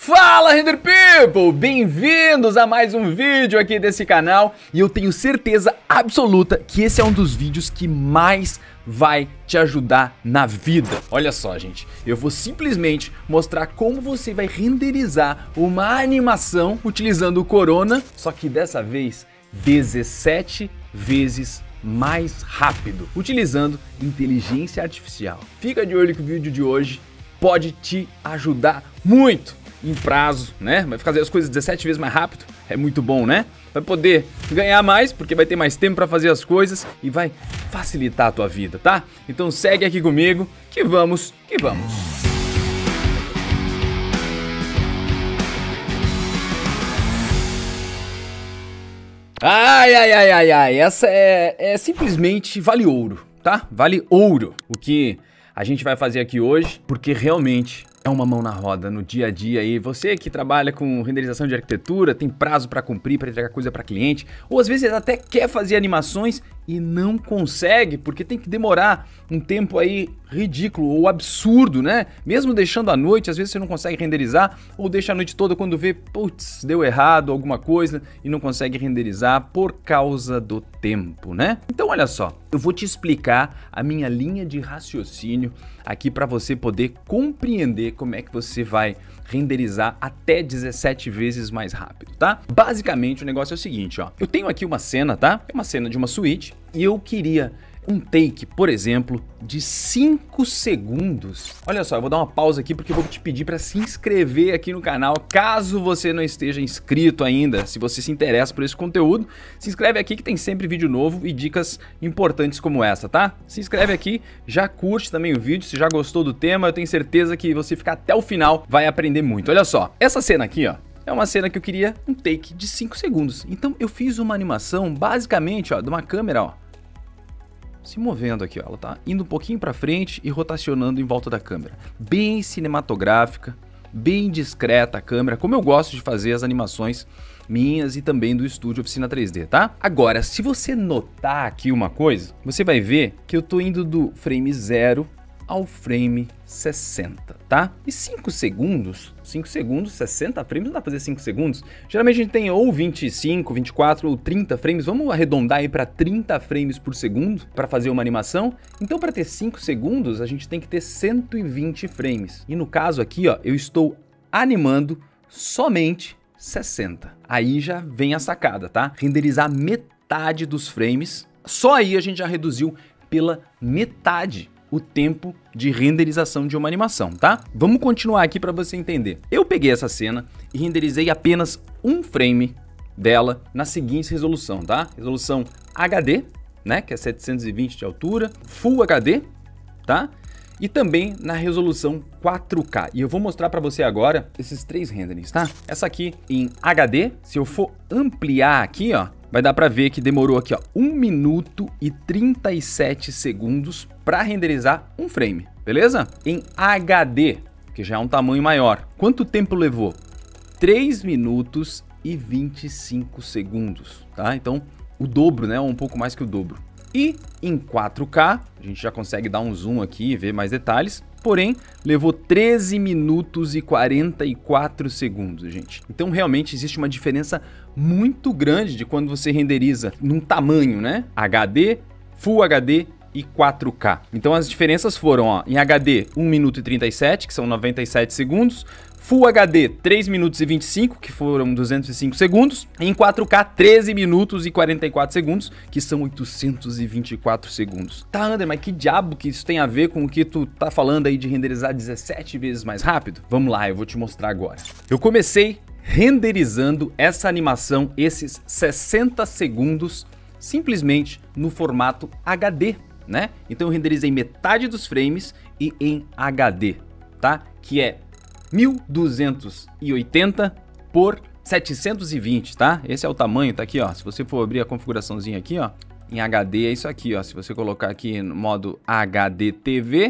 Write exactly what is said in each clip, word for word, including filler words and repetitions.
Fala, Render People! Bem-vindos a mais um vídeo aqui desse canal. E eu tenho certeza absoluta que esse é um dos vídeos que mais vai te ajudar na vida. Olha só, gente, eu vou simplesmente mostrar como você vai renderizar uma animação utilizando o Corona, só que dessa vez dezessete vezes mais rápido, utilizando inteligência artificial. Fica de olho que o vídeo de hoje pode te ajudar muito em prazo, né? Vai fazer as coisas dezessete vezes mais rápido, é muito bom, né? Vai poder ganhar mais, porque vai ter mais tempo para fazer as coisas e vai facilitar a tua vida, tá? Então segue aqui comigo, que vamos, que vamos! Ai, ai, ai, ai, ai, essa é, é simplesmente vale ouro, tá? Vale ouro o que a gente vai fazer aqui hoje, porque realmente é uma mão na roda no dia a dia aí. Você que trabalha com renderização de arquitetura, tem prazo para cumprir, para entregar coisa para cliente, ou às vezes até quer fazer animações e não consegue, porque tem que demorar um tempo aí ridículo ou absurdo, né? Mesmo deixando à noite, às vezes você não consegue renderizar, ou deixa a noite toda quando vê, putz, deu errado alguma coisa e não consegue renderizar por causa do tempo, né? Então olha só, eu vou te explicar a minha linha de raciocínio aqui para você poder compreender como é que você vai renderizar até dezessete vezes mais rápido, tá? Basicamente o negócio é o seguinte, ó. Eu tenho aqui uma cena, tá? É uma cena de uma suíte e eu queria um take, por exemplo, de cinco segundos. Olha só, eu vou dar uma pausa aqui porque eu vou te pedir para se inscrever aqui no canal, caso você não esteja inscrito ainda. Se você se interessa por esse conteúdo, se inscreve aqui que tem sempre vídeo novo e dicas importantes como essa, tá? Se inscreve aqui, já curte também o vídeo, se já gostou do tema, eu tenho certeza que você ficar até o final vai aprender muito. Olha só, essa cena aqui, ó, é uma cena que eu queria um take de cinco segundos. Então eu fiz uma animação basicamente, ó, de uma câmera, ó, se movendo aqui, ó. Ela tá indo um pouquinho para frente e rotacionando em volta da câmera. Bem cinematográfica, bem discreta a câmera, como eu gosto de fazer as animações minhas e também do estúdio Oficina três D, tá? Agora, se você notar aqui uma coisa, você vai ver que eu tô indo do frame zero ao frame sessenta, tá? E cinco segundos, cinco segundos, sessenta frames, não dá pra fazer cinco segundos. Geralmente a gente tem ou vinte e cinco, vinte e quatro ou trinta frames. Vamos arredondar aí para trinta frames por segundo para fazer uma animação. Então para ter cinco segundos, a gente tem que ter cento e vinte frames. E no caso aqui, ó, eu estou animando somente sessenta. Aí já vem a sacada, tá? Renderizar metade dos frames. Só aí a gente já reduziu pela metade o tempo de renderização de uma animação, tá? Vamos continuar aqui para você entender. Eu peguei essa cena e renderizei apenas um frame dela na seguinte resolução, tá? Resolução H D, né? Que é setecentos e vinte de altura, Full H D, tá? E também na resolução quatro K. E eu vou mostrar para você agora esses três renderings, tá? Essa aqui em H D, se eu for ampliar aqui, ó, vai dar para ver que demorou aqui, ó, um minuto e trinta e sete segundos para renderizar um frame, beleza? Em H D, que já é um tamanho maior, quanto tempo levou? três minutos e vinte e cinco segundos, tá? Então, o dobro, né? Um pouco mais que o dobro. E em quatro K, a gente já consegue dar um zoom aqui e ver mais detalhes, porém, levou treze minutos e quarenta e quatro segundos, gente. Então, realmente, existe uma diferença muito grande de quando você renderiza num tamanho, né? H D, Full H D e quatro K. Então, as diferenças foram, ó, em H D, um minuto e trinta e sete, que são noventa e sete segundos, Full H D, três minutos e vinte e cinco, que foram duzentos e cinco segundos. E em quatro K, treze minutos e quarenta e quatro segundos, que são oitocentos e vinte e quatro segundos. Tá, Ander, mas que diabo que isso tem a ver com o que tu tá falando aí de renderizar dezessete vezes mais rápido? Vamos lá, eu vou te mostrar agora. Eu comecei renderizando essa animação, esses sessenta segundos, simplesmente no formato H D, né? Então eu renderizei metade dos frames e em H D, tá? Que é mil duzentos e oitenta por setecentos e vinte, tá? Esse é o tamanho, tá aqui, ó. Se você for abrir a configuraçãozinha aqui, ó, em H D é isso aqui, ó. Se você colocar aqui no modo H D T V,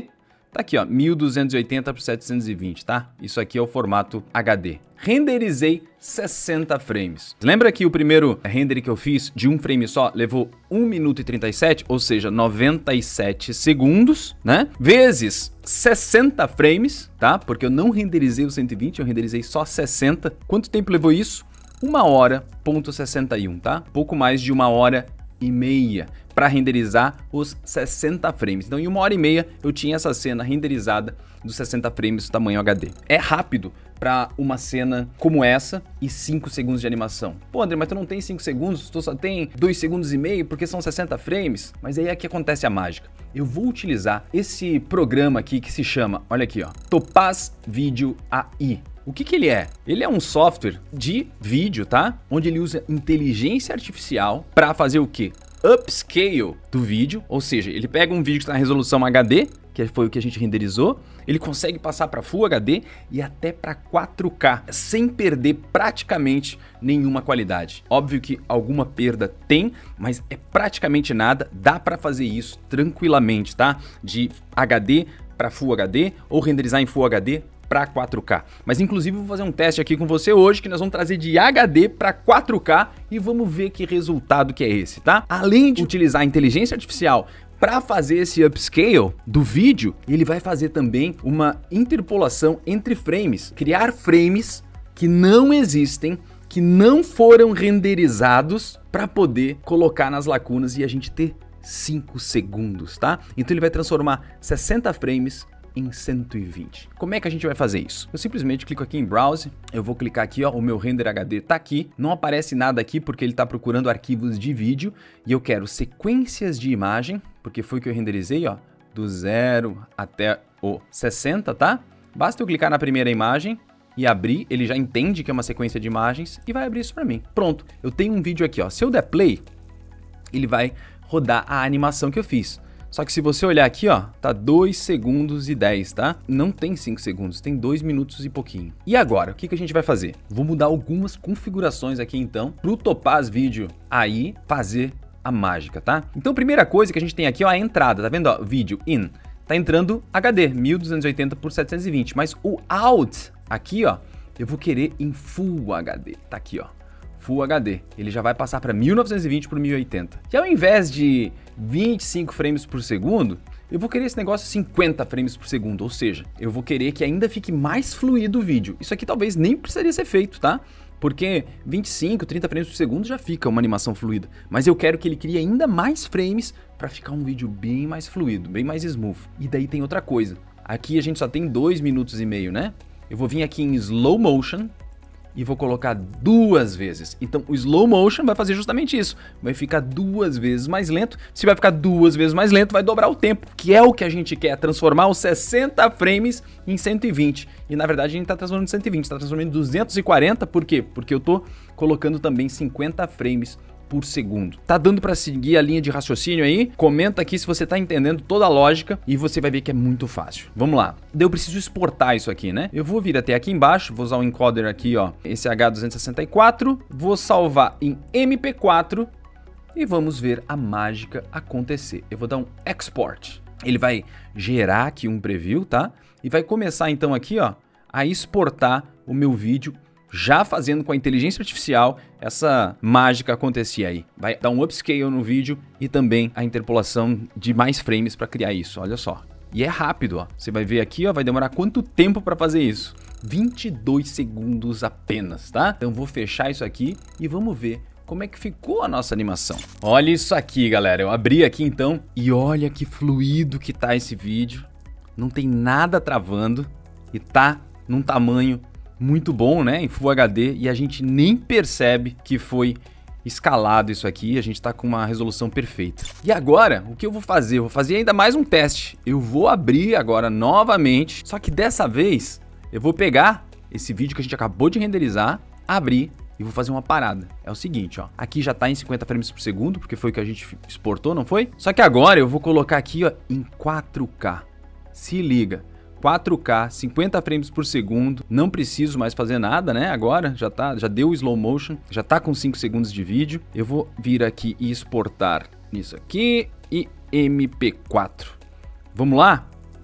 Tá aqui, ó, mil duzentos e oitenta por setecentos e vinte, tá? Isso aqui é o formato H D. Renderizei sessenta frames. Lembra que o primeiro render que eu fiz de um frame só levou um minuto e trinta e sete, ou seja, noventa e sete segundos, né? Vezes sessenta frames, tá? Porque eu não renderizei o cento e vinte, eu renderizei só sessenta. Quanto tempo levou isso? Uma hora, ponto sessenta e um, tá? Pouco mais de uma hora e meia para renderizar os sessenta frames. Então, em uma hora e meia, eu tinha essa cena renderizada dos sessenta frames do tamanho H D. É rápido para uma cena como essa e cinco segundos de animação. Pô, André, mas tu não tem cinco segundos, tu só tem dois segundos e meio porque são sessenta frames. Mas aí é que acontece a mágica. Eu vou utilizar esse programa aqui que se chama, olha aqui, ó, Topaz Video A I. O que que ele é? Ele é um software de vídeo, tá? Onde ele usa inteligência artificial para fazer o quê? Upscale do vídeo, ou seja, ele pega um vídeo que está na resolução H D, que foi o que a gente renderizou, ele consegue passar para Full H D e até para quatro K, sem perder praticamente nenhuma qualidade. Óbvio que alguma perda tem, mas é praticamente nada, dá para fazer isso tranquilamente, tá? De H D para Full H D ou renderizar em Full H D para quatro K. Mas inclusive vou fazer um teste aqui com você hoje que nós vamos trazer de H D para quatro K e vamos ver que resultado que é esse, tá? Além de utilizar a inteligência artificial para fazer esse upscale do vídeo, ele vai fazer também uma interpolação entre frames, criar frames que não existem, que não foram renderizados para poder colocar nas lacunas e a gente ter cinco segundos, tá? Então ele vai transformar sessenta frames em cento e vinte. Como é que a gente vai fazer isso? Eu simplesmente clico aqui em Browse, eu vou clicar aqui, ó, o meu render H D tá aqui, não aparece nada aqui porque ele tá procurando arquivos de vídeo e eu quero sequências de imagem, porque foi o que eu renderizei, ó, do zero até o sessenta, tá? Basta eu clicar na primeira imagem e abrir, ele já entende que é uma sequência de imagens e vai abrir isso para mim. Pronto, eu tenho um vídeo aqui, ó, se eu der play, ele vai rodar a animação que eu fiz. Só que se você olhar aqui, ó, tá dois segundos e dez, tá? Não tem cinco segundos, tem dois minutos e pouquinho. E agora, o que que a gente vai fazer? Vou mudar algumas configurações aqui, então, pro Topaz Video A I fazer a mágica, tá? Então, primeira coisa que a gente tem aqui, ó, a entrada, tá vendo, ó, vídeo in. Tá entrando H D, mil duzentos e oitenta por setecentos e vinte, mas o out aqui, ó, eu vou querer em Full H D, tá aqui, ó. Full H D, ele já vai passar para mil novecentos e vinte por mil e oitenta. E ao invés de vinte e cinco frames por segundo, eu vou querer esse negócio cinquenta frames por segundo, ou seja, eu vou querer que ainda fique mais fluido o vídeo. Isso aqui talvez nem precisaria ser feito, tá? Porque vinte e cinco, trinta frames por segundo já fica uma animação fluida, mas eu quero que ele crie ainda mais frames para ficar um vídeo bem mais fluido, bem mais smooth. E daí tem outra coisa, aqui a gente só tem dois minutos e meio, né? Eu vou vir aqui em Slow Motion e vou colocar duas vezes. Então o slow motion vai fazer justamente isso. Vai ficar duas vezes mais lento. Se vai ficar duas vezes mais lento, vai dobrar o tempo, que é o que a gente quer, transformar os sessenta frames em cento e vinte. E na verdade a gente está transformando em cento e vinte, está transformando em duzentos e quarenta, por quê? Porque eu estou colocando também cinquenta frames por segundo. Tá dando para seguir a linha de raciocínio aí? Comenta aqui se você tá entendendo toda a lógica e você vai ver que é muito fácil. Vamos lá. Eu preciso exportar isso aqui, né? Eu vou vir até aqui embaixo, vou usar o encoder aqui, ó, esse H duzentos e sessenta e quatro, vou salvar em M P quatro e vamos ver a mágica acontecer. Eu vou dar um export. Ele vai gerar aqui um preview, tá? E vai começar então aqui, ó, a exportar o meu vídeo, já fazendo com a inteligência artificial essa mágica acontecer aí. Vai dar um upscale no vídeo e também a interpolação de mais frames para criar isso, olha só. E é rápido, ó. Você vai ver aqui, ó, vai demorar quanto tempo para fazer isso? vinte e dois segundos apenas, tá? Então vou fechar isso aqui e vamos ver como é que ficou a nossa animação. Olha isso aqui, galera. Eu abri aqui então e olha que fluido que tá esse vídeo. Não tem nada travando e tá num tamanho muito bom, né, em Full H D, e a gente nem percebe que foi escalado isso aqui, a gente tá com uma resolução perfeita. E agora, o que eu vou fazer? Eu vou fazer ainda mais um teste. Eu vou abrir agora novamente, só que dessa vez eu vou pegar esse vídeo que a gente acabou de renderizar, abrir e vou fazer uma parada. É o seguinte, ó, aqui já tá em cinquenta frames por segundo, porque foi o que a gente exportou, não foi? Só que agora eu vou colocar aqui, ó, em quatro K. Se liga. quatro K, cinquenta frames por segundo, não preciso mais fazer nada, né? Agora já tá, já deu o slow motion, já tá com cinco segundos de vídeo. Eu vou vir aqui e exportar isso aqui e M P quatro. Vamos lá?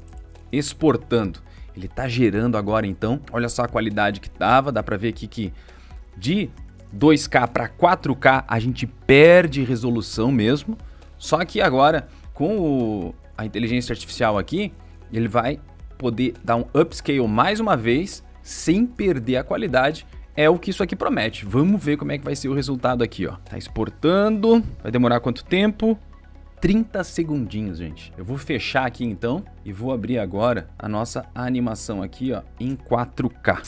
exportando. Ele tá gerando agora então, olha só a qualidade que tava, dá pra ver aqui que de dois K para quatro K a gente perde resolução mesmo, só que agora com o, a inteligência artificial aqui, ele vai poder dar um upscale mais uma vez, sem perder a qualidade, é o que isso aqui promete. Vamos ver como é que vai ser o resultado aqui, ó. Tá exportando, vai demorar quanto tempo? trinta segundinhos, gente. Eu vou fechar aqui então e vou abrir agora a nossa animação aqui, ó, em quatro K.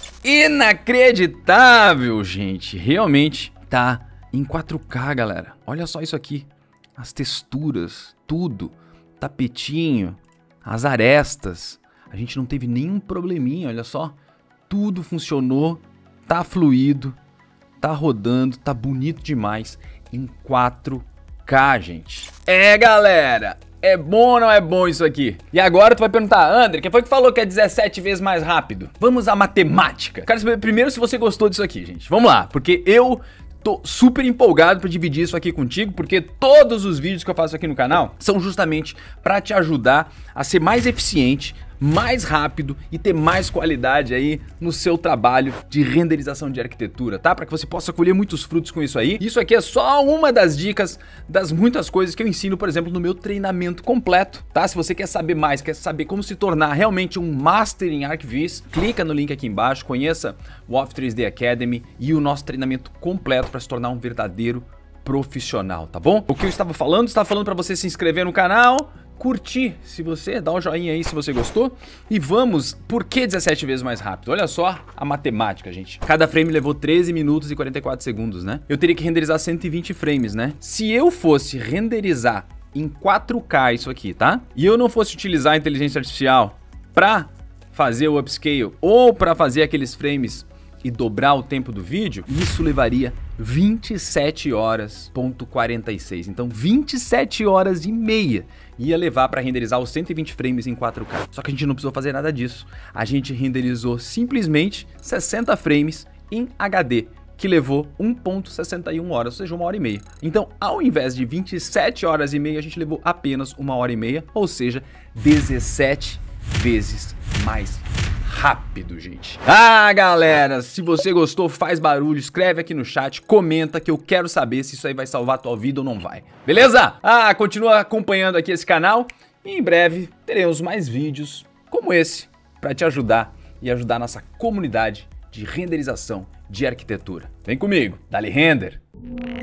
Inacreditável, gente. Realmente tá em quatro K, galera. Olha só isso aqui. As texturas, tudo. Tapetinho, as arestas. A gente não teve nenhum probleminha, olha só. Tudo funcionou, tá fluido, tá rodando, tá bonito demais em quatro K, gente. É, galera, é bom ou não é bom isso aqui? E agora tu vai perguntar, André, quem foi que falou que é dezessete vezes mais rápido? Vamos à matemática. Quero saber primeiro se você gostou disso aqui, gente. Vamos lá, porque eu tô super empolgado para dividir isso aqui contigo, porque todos os vídeos que eu faço aqui no canal são justamente para te ajudar a ser mais eficiente, mais rápido e ter mais qualidade aí no seu trabalho de renderização de arquitetura, tá? Para que você possa colher muitos frutos com isso aí. Isso aqui é só uma das dicas das muitas coisas que eu ensino, por exemplo, no meu treinamento completo, tá? Se você quer saber mais, quer saber como se tornar realmente um Master em ArcViz, clica no link aqui embaixo, conheça o Off três D Academy e o nosso treinamento completo para se tornar um verdadeiro profissional, tá bom? O que eu estava falando, estava falando para você se inscrever no canal, curtir, se você dá um joinha aí se você gostou. E vamos, por que dezessete vezes mais rápido? Olha só a matemática, gente. Cada frame levou treze minutos e quarenta e quatro segundos, né? Eu teria que renderizar cento e vinte frames, né? Se eu fosse renderizar em quatro K isso aqui, tá? E eu não fosse utilizar a inteligência artificial pra fazer o upscale ou pra fazer aqueles frames e dobrar o tempo do vídeo, isso levaria vinte e sete horas ponto quarenta e seis. Então vinte e sete horas e meia ia levar para renderizar os cento e vinte frames em quatro K. Só que a gente não precisou fazer nada disso. A gente renderizou simplesmente sessenta frames em H D, que levou um ponto sessenta e uma horas, ou seja, uma hora e meia. Então, ao invés de vinte e sete horas e meia, a gente levou apenas uma hora e meia, ou seja, dezessete vezes mais rápido, gente. Ah, galera, se você gostou, faz barulho, escreve aqui no chat, comenta que eu quero saber se isso aí vai salvar a tua vida ou não vai. Beleza? Ah, continua acompanhando aqui esse canal e em breve teremos mais vídeos como esse para te ajudar e ajudar a nossa comunidade de renderização de arquitetura. Vem comigo, dá-lhe render!